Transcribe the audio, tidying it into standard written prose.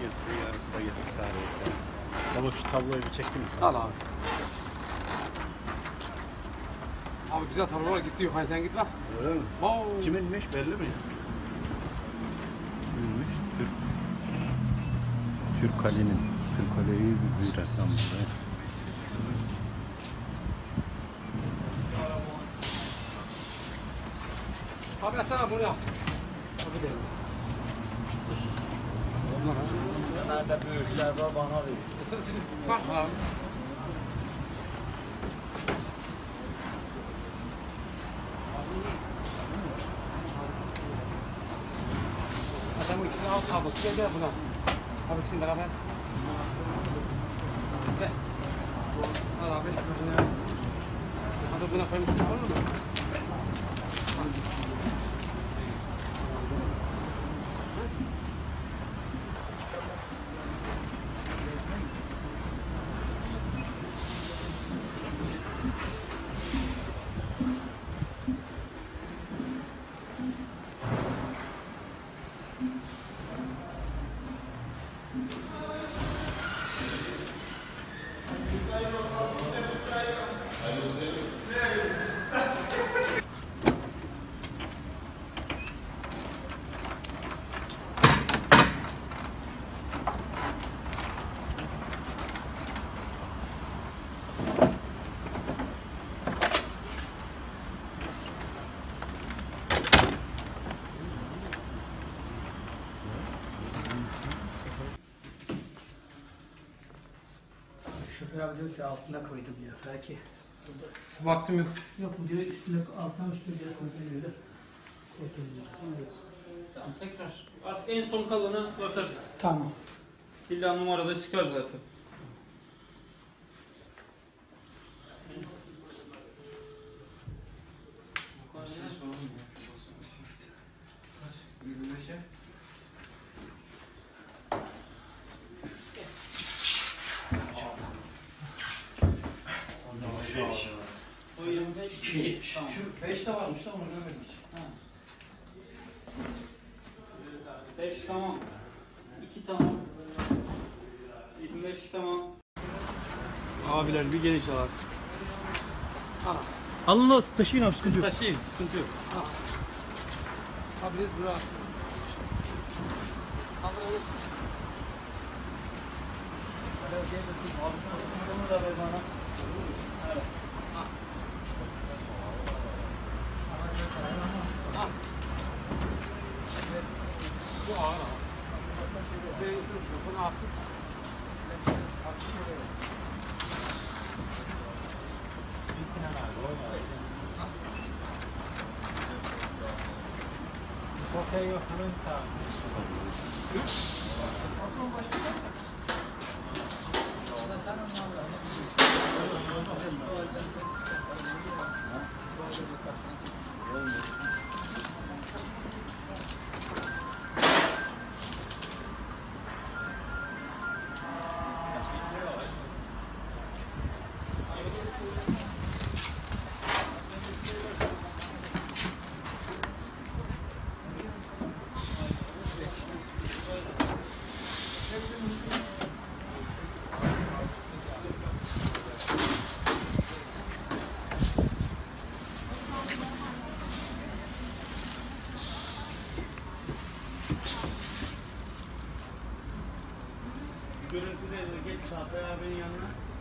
getiriyor, yarısı da getir tarihi sen. Baba şu tabloyu bir çektin mi sen? Al abi. Abi güzel tablolar gitti yukarı, sen git bak. Öyle mi? Oo. Kiminmiş belli mi? Kiminmiş? Türk Ali'nin. Türk Ali'yi bir ressam burada. Abi sana bunu yap. Abi de. Onlar ha. Nerede büyükler var bana ver. Sen bak abi. Adamın ikisini al kabuk. Gel buna. Abi ikisini beraber. Gel. Al abi. Hadi buna koyayım. Olur mu? Şoför abi diyor ki altına koydum diyor. Belki Vaktim yok. yok mu diyor, üstüne altına üstüne diye koydum diyor. Koydum diyor. Tamam, tekrar. Artık en son kalana bakarız. Tamam. İlla numarada çıkar zaten. O 25 2. Tamam. Şu 5 de varmış da onu görmedik. Ha. 5 tamam. 2 tamam. 25 tamam. Abiler bir geniş al. Al. Alın o taşıyın abi, sıkıntı Siz yok. taşıyın, sıkıntı yok. Abi biz burası. Al oğlum. Bunu da ver bana. Bu ağır abi. Bunu alsın. Okey yok, hemen sağ. Görüntüde geç Çağatay abinin yanına.